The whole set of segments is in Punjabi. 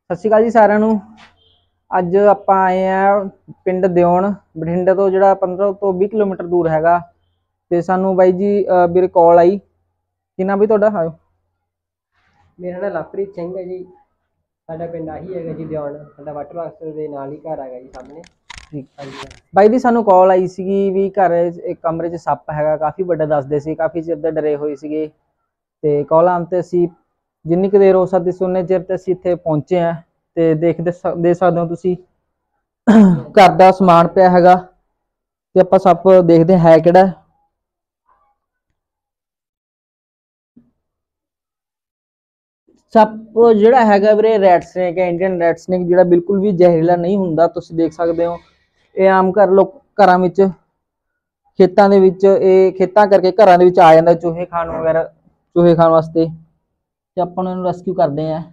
ਸਤਿ ਸ਼੍ਰੀ ਅਕਾਲ ਜੀ ਸਾਰਿਆਂ ਨੂੰ। ਅੱਜ ਆਪਾਂ ਆਏ ਆ ਪਿੰਡ ਦਿਉਣ, ਬਠਿੰਡੇ ਤੋਂ ਜਿਹੜਾ 15 ਤੋਂ 20 ਕਿਲੋਮੀਟਰ ਦੂਰ ਹੈਗਾ। ਤੇ ਸਾਨੂੰ ਬਾਈ ਜੀ ਵੀਰੇ ਕਾਲ ਆਈ। ਕੀ ਨਾਮ ਵੀ ਤੁਹਾਡਾ? ਆਇਓ। ਮੇਰਾ ਨਾਮ ਲਵਪ੍ਰੀਤ ਸਿੰਘ ਹੈ ਜੀ। ਸਾਡਾ ਪਿੰਡ ਆਹੀ ਹੈਗਾ ਜੀ ਦਿਉਣ। ਸਾਡਾ ਵਾਟਰ ਬਾਕਸ ਦੇ ਨਾਲ ਹੀ ਘਰ ਹੈਗਾ ਜੀ ਸਾਹਮਣੇ। ਠੀਕ ਬਾਈ ਜੀ, ਸਾਨੂੰ ਕਾਲ ਆਈ ਸੀਗੀ ਵੀ ਘਰ ਇੱਕ ਕਮਰੇ 'ਚ ਸੱਪ ਹੈਗਾ, ਕਾਫੀ ਵੱਡਾ ਦੱਸਦੇ ਸੀ, ਕਾਫੀ ਚਿਰ ਦੇ ਡਰੇ ਹੋਏ ਸੀਗੇ। ਤੇ ਕਾਲ ਆਉਣ ਤੇ ਅਸੀਂ ਜਿੰਨੀ ਕੁ ਦੇਰ ਹੋ ਸਕਦੀ ਸੀ ਉਨੇ ਚਿਰ ਤੇ ਅਸੀਂ ਇੱਥੇ ਪਹੁੰਚੇ ਆ। ਤੇ ਦੇਖ ਸਕਦੇ ਹੋ ਤੁਸੀਂ ਘਰ ਦਾ ਸਮਾਨ ਪਿਆ ਹੈਗਾ। ਤੇ ਆਪਾਂ ਸੱਪ ਦੇਖਦੇ ਹੈ ਕਿਹੜਾ। ਸੱਪ ਜਿਹੜਾ ਹੈਗਾ ਵੀਰੇ ਰੈਡ ਸਨੇਕ ਹੈ, ਇੰਡੀਅਨ ਰੈਡ ਸਨੇਕ, ਜਿਹੜਾ ਬਿਲਕੁਲ ਵੀ ਜ਼ਹਿਰੀਲਾ ਨਹੀਂ ਹੁੰਦਾ। ਤੁਸੀਂ ਦੇਖ ਸਕਦੇ ਹੋ ਇਹ ਆਮ ਘਰਾਂ ਵਿੱਚ, ਖੇਤਾਂ ਦੇ ਵਿੱਚ, ਇਹ ਖੇਤਾਂ ਕਰਕੇ ਘਰਾਂ ਦੇ ਵਿੱਚ ਆ ਜਾਂਦਾ ਚੂਹੇ ਖਾਣ ਵਗੈਰਾ, ਚੂਹੇ ਖਾਣ ਵਾਸਤੇ। ਤੇ ਆਪਾਂ ਨੂੰ ਇਹਨੂੰ ਰੈਸਕਿਊ ਕਰਦੇ ਆ।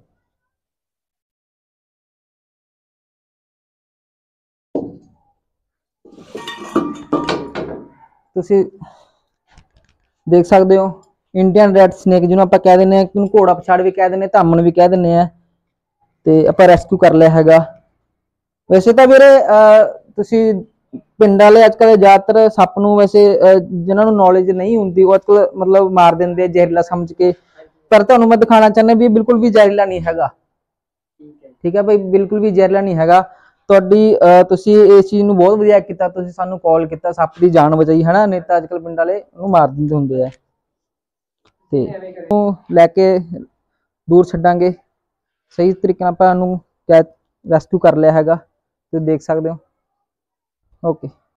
ਤੁਸੀਂ ਦੇਖ ਸਕਦੇ ਹੋ ਇੰਡੀਅਨ ਰੈਡ ਸਨੇਕ, ਜਿਹਨੂੰ ਆਪਾਂ ਕਹਿ ਦਿੰਦੇ ਹਾਂ, ਜਿਹਨੂੰ ਘੋੜਾ ਪਛਾੜ ਵੀ ਕਹਿ ਦਿੰਦੇ, ਧਾਮਣ ਵੀ ਕਹਿ ਦਿੰਦੇ ਆ। ਤੇ ਆਪਾਂ ਰੈਸਕਿਊ ਕਰ ਲਿਆ ਹੈਗਾ। ਵੈਸੇ ਤਾਂ ਵੀਰੇ ਤੁਸੀਂ ਪਿੰਡ ਵਾਲੇ ਅੱਜ ਕੱਲ੍ਹ ਜ਼ਿਆਦਾਤਰ ਸੱਪ ਨੂੰ, ਵੈਸੇ ਜਿਹਨਾਂ ਨੂੰ ਨੌਲੇਜ ਨਹੀਂ ਹੁੰਦੀ, ਉਹ ਅੱਜ ਕੱਲ੍ਹ ਮਤਲਬ ਮਾਰ ਦਿੰਦੇ ਜ਼ਹਿਰੀਲਾ ਸਮਝ ਕੇ। ਪਰ ਤੁਹਾਨੂੰ ਮੈਂ ਦਿਖਾਉਣਾ ਚਾਹੁੰਦਾ ਵੀ ਬਿਲਕੁਲ ਵੀ ਜ਼ਹਿਰੀਲਾ ਨਹੀਂ ਹੈਗਾ। ਠੀਕ ਹੈ ਭਾਈ, ਬਿਲਕੁਲ ਵੀ ਜ਼ਹਿਰੀਲਾ ਨਹੀਂ ਹੈਗਾ। ਤੁਸੀਂ ਇਸ ਚੀਜ਼ ਨੂੰ ਬਹੁਤ ਵਧੀਆ ਕੀਤਾ, ਤੁਸੀਂ ਸਾਨੂੰ ਕਾਲ ਕੀਤਾ, ਸੱਪ ਦੀ ਜਾਨ ਬਚਾਈ ਹੈ ਨਾ। ਨਹੀਂ ਤਾਂ ਅੱਜ ਕੱਲ੍ਹ ਪਿੰਡ ਵਾਲੇ ਉਹਨੂੰ ਮਾਰ ਦਿੰਦੇ ਹੁੰਦੇ ਆ। ਤੇ ਉਹ ਲੈ ਕੇ ਦੂਰ ਛੱਡਾਂਗੇ। ਸਹੀ ਤਰੀਕੇ ਨਾਲ ਆਪਾਂ ਉਹਨੂੰ ਰੈਸਕਿਊ ਕਰ ਲਿਆ ਹੈਗਾ। ਤੁਸੀਂ ਦੇਖ ਸਕਦੇ ਹੋ। ਓਕੇ।